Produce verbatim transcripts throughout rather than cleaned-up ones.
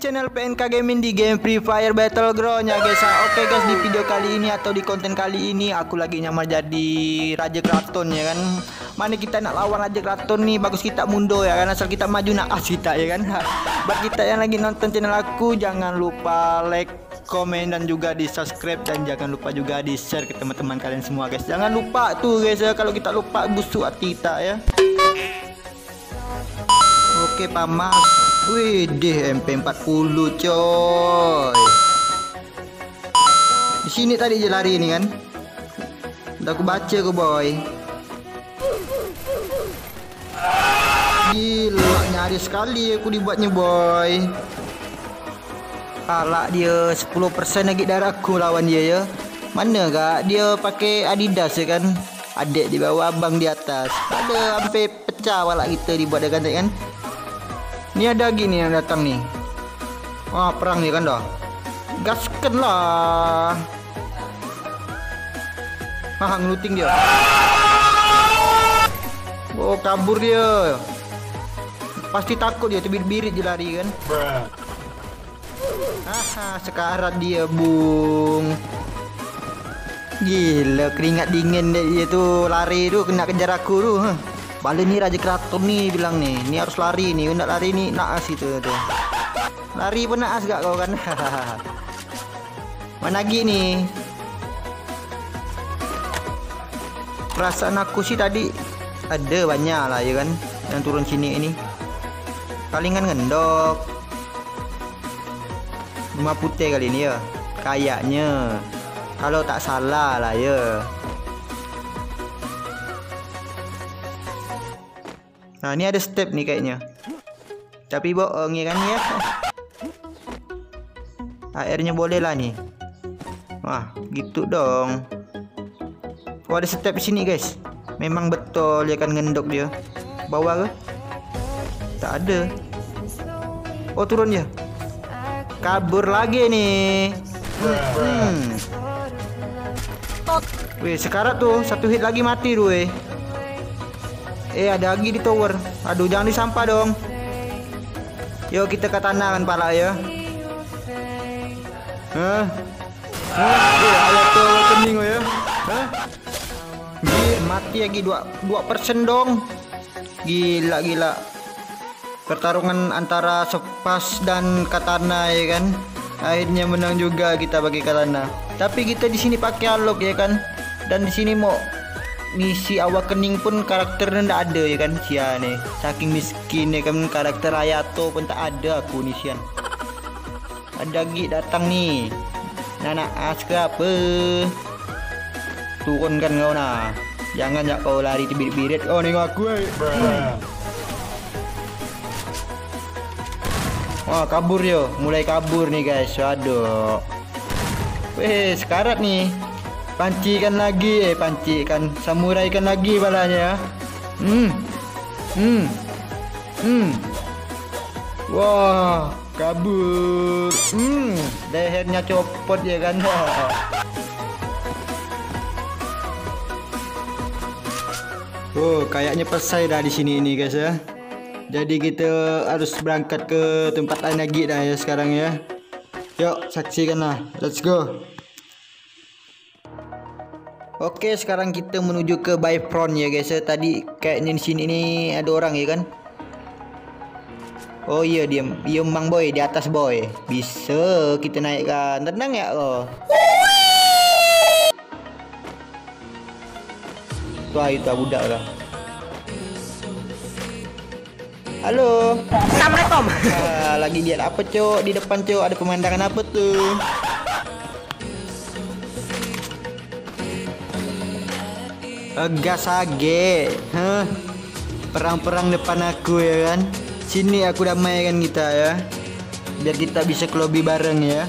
channel P N K Gaming di game Free Fire Battleground ya guys. Oke guys, di video kali ini atau di konten kali ini aku lagi nyamar jadi Raja Kraton ya kan. Mana kita nak lawan Raja Kraton nih, bagus kita mundur ya kan, asal kita maju nak as kita ya kan. Buat kita yang lagi nonton channel aku, jangan lupa like, komen dan juga di subscribe, dan jangan lupa juga di share ke teman-teman kalian semua guys. Jangan lupa tuh guys ya, kalau kita lupa busuk hati kita ya. Oke pamas. Wih deh, M P empat puluh coy. Di sini tadi dia lari ini kan. Udah aku baca ke boy. Gila, nyari sekali aku dibuatnya boy. Kalah dia sepuluh persen lagi darahku lawan dia ya. Mana gak dia pakai Adidas ya kan. Adik di bawah, abang di atas. Ada sampai pecah walak kita dibuat dia ganti kan. Ini ada gini yang datang nih. Wah, perang nih kan dah. Gaskan lah. Ah, ngeluting dia. Oh, kabur dia. Pasti takut dia, terbirit-birit dia lari kan. Haha, sekarat dia, Bung. Gila, keringat dingin dia tuh lari tuh, kena kejar aku tuh. Balik nih Raja Kraton nih bilang nih, ini harus lari nih, nak lari nih naas itu tuh. Lari pun naas gak kau kan? Mana lagi nih? Perasaan aku sih tadi ada banyak lah ya kan, yang turun sini ini. Palingan ngendok. Rumah putih kali ini ya, kayaknya. Kalau tak salah lah ya. Nah ini ada step nih kayaknya, tapi bohong ya kan ya. Airnya boleh lah nih. Wah gitu dong. Oh ada step di sini guys. Memang betul ya kan, ngendok dia. Bawah ke? Tak ada. Oh turun ya. Kabur lagi nih. Hmm. Wih sekarat tuh, satu hit lagi mati tuh weh. Eh ada lagi di tower. Aduh jangan disampah dong. Yuk kita ke tanah kan pala ya. Hah? Hah? Eh ada tuh kening ya. Hah? Gila, mati lagi dua persen dong. Gila gila. Pertarungan antara Sepas dan Katana ya kan. Akhirnya menang juga kita bagi Katana. Tapi kita di sini pakai alok ya kan. Dan di sini mau misi awak kening pun karakternya ndak ada ya kan, sia nih. Saking miskin ya kan, karakter Hayato pun tak ada aku nih sian. Ada lagi datang nih. Nana as ke apa? Turunkan kau nah. Jangan ya kau lari terbirit-birit. Oh nengok aku. Hmm. Wah kabur yo, mulai kabur nih guys. Waduh. Weh sekarat nih. Pancikan lagi, eh pancikan, samuraikan lagi balanya. Hmm, hmm, hmm. Wah, kabur. Hmm, lehernya copot ya kan. Oh, kayaknya selesai dah di sini ini guys ya. Jadi kita harus berangkat ke tempat lain lagi dah ya sekarang ya. Yuk saksikanlah, let's go. Oke, sekarang kita menuju ke Bayfront ya guys ya. Tadi kayaknya di sini nih ada orang ya kan. Oh iya dia, dia Bang Boy di atas boy. Bisa kita naikkan. Tenang ya lo. Tuh itu budak lah. Halo. Assalamualaikum. Ah, lagi lihat apa cok di depan cok, ada pemandangan apa tuh? Gas age, huh? Perang-perang depan aku ya kan. Sini aku damaikan kita ya, biar kita bisa ke lobby bareng ya.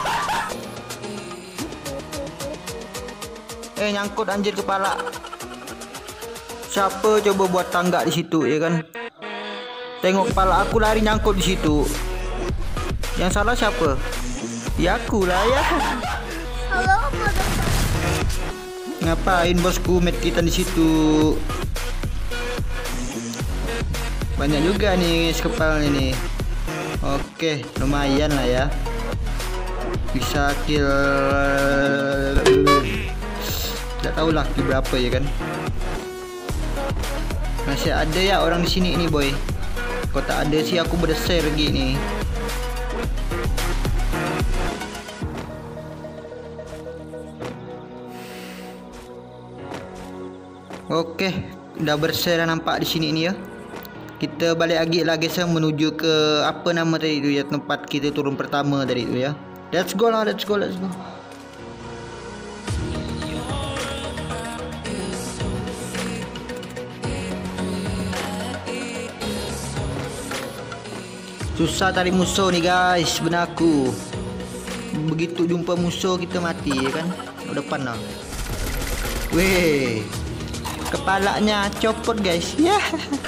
Eh nyangkut anjir kepala. Siapa coba buat tangga di situ ya kan? Tengok kepala aku lari nyangkut di situ. Yang salah siapa? Ya aku lah ya. Halo. Ngapain bosku, met kita di situ. Banyak juga nih sekepalnya nih. Oke, lumayan lah ya. Bisa kill, tidak tahu lah kill berapa ya kan. Masih ada ya orang di sini ini boy. Kalau tak ada sih aku berdesir lagi nih. Oke, udah bersih nampak di sini ini ya. Kita balik lagi lah guys, menuju ke apa nama tadi itu ya, tempat kita turun pertama tadi itu ya. Let's go lah, let's go, let's go. Susah tarik musuh nih guys, benar aku. Begitu jumpa musuh kita mati ya kan. Oh, depan lah. Weh, kepalanya copot guys. Ya. Yeah.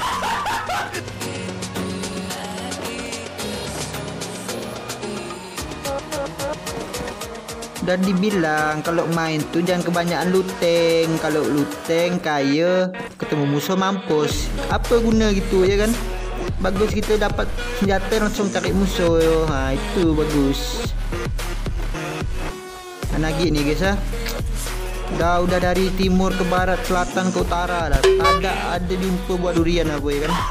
Udah dibilang kalau main tuh jangan kebanyakan luteng. Kalau luteng kaya ketemu musuh mampus. Apa guna gitu ya kan? Bagus kita dapat senjata langsung tarik musuh. Ha, itu bagus. Mana lagi nih guys ya? Udah udah dari timur ke barat, selatan ke utara dah. Ada ada jumpa buah durian apa ya kan?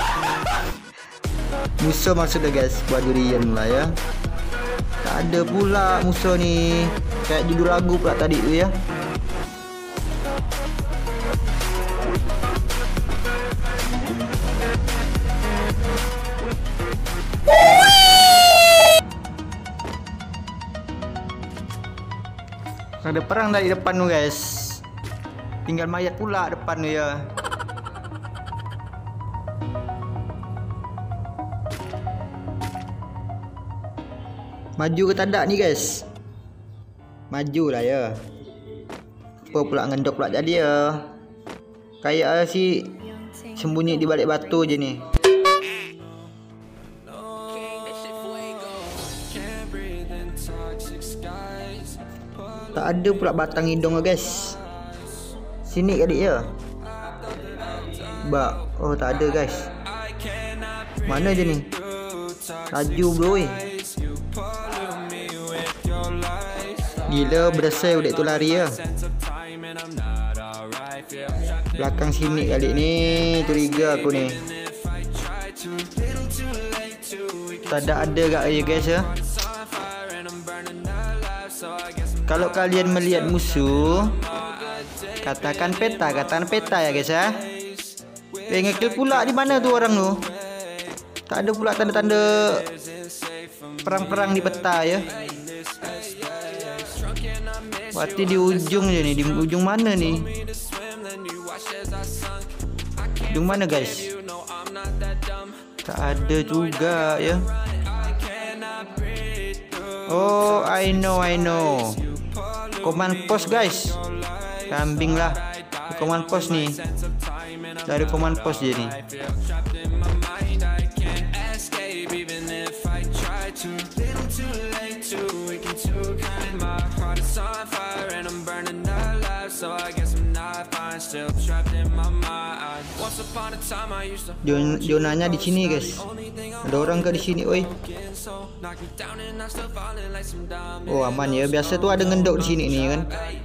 Musuh maksudnya guys, buah durian lah ya. Tak ada pula musuh nih. Kayak judul lagu pula tadi tu ya. Ada perang dari depan tu guys. Tinggal mayat pula depan tu ya. Maju ke tak nih guys? Maju lah ya. Apa pula ngendok pula jadi ya. Kayak si sembunyi di balik batu je ni. Tak ada pula batang hidung guys. Sini kali ya. Ba, oh tak ada guys. Mana je ni? Laju bro. Gila berdasar budak tu lari ya. Belakang sini kali ni curiga aku ni. Tak ada ada gak ya guys ya. Kalau kalian melihat musuh, katakan peta, katakan peta ya guys ya. Eh, ngekill pula di mana tu orang tu? Tak ada pula tanda-tanda perang-perang di peta ya. Berarti di ujung je ni, di ujung mana ni? Ujung mana guys? Tak ada juga ya. Oh, I know, I know. Command post guys. Kambing lah. Command post ni. Dari command post je ni. Zonanya di sini guys. Ada orang ke di sini, oi. Oh aman ya. Biasa tuh ada ngendok di sini nih kan.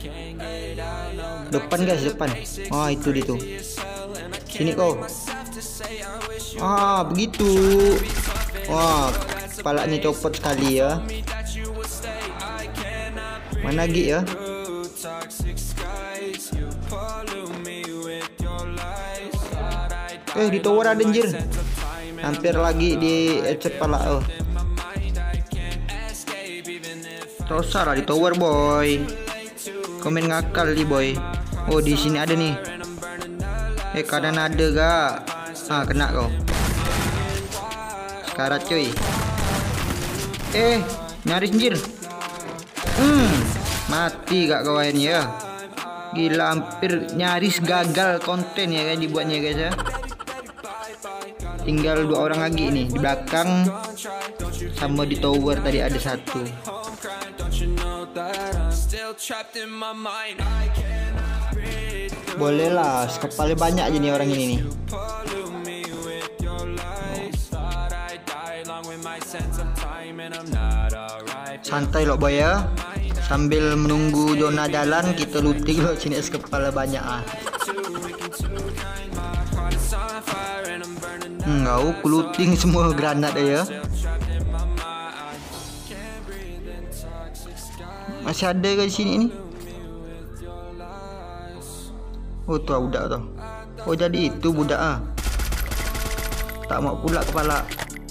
Depan guys, depan. Ah itu dia tuh. Sini kau. Ah begitu. Wah, kepalanya copot sekali ya. Mana lagi ya? Eh di tower ada anjir. Hampir lagi di headshot pala. Oh. Tosar lah di tower boy. Komen ngakal nih boy. Oh di sini ada nih. Eh kanan ada gak? Ah kena kau. Sekarat cuy. Eh nyaris anjir. Hmm mati gak kawan ya. Gila hampir nyaris gagal konten ya kan dibuatnya guys ya. Tinggal dua orang lagi nih di belakang sama di tower tadi ada satu. Boleh lah, kepala banyak aja nih orang ini nih. Oh. Santai loh boy ya. Sambil menunggu zona jalan, kita looting loh sini es kepala banyak ah. Enggak, aku looting semua granat ya. Masih ada ke sini nih? Oh tuh budak tuh. Oh jadi itu budak ah. Tak mau pula kepala.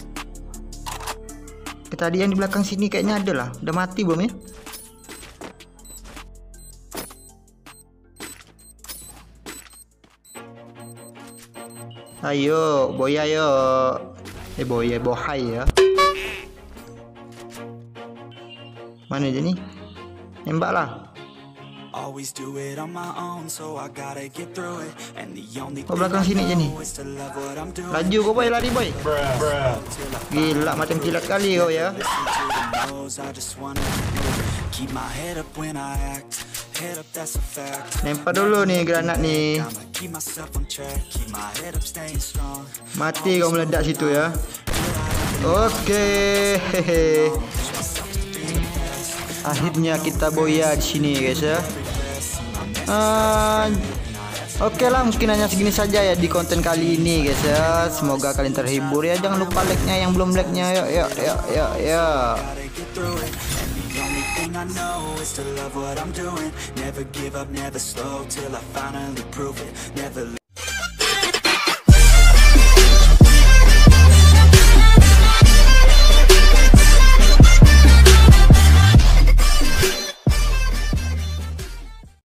Tadi yang di belakang sini kayaknya ada lah. Udah mati belum ya? Ayo, boy ayo. Eh boy, bohai ya. Mana dia nih? Nembak lah. Oh belakang sini aja nih. Laju kau boy, lari boy. Gila macam kilat kali kau ya. Lempar dulu nih granat nih. Mati kau meledak situ ya. Oke. Akhirnya kita boya di sini guys ya. Uh, Oke okay lah, mungkin hanya segini saja ya di konten kali ini guys ya. Semoga kalian terhibur ya. Jangan lupa like-nya yang belum like-nya. Yuk yuk yuk yuk yuk. Thing I know is to love what I'm doing. Never give up, never slow till I finally prove it. Never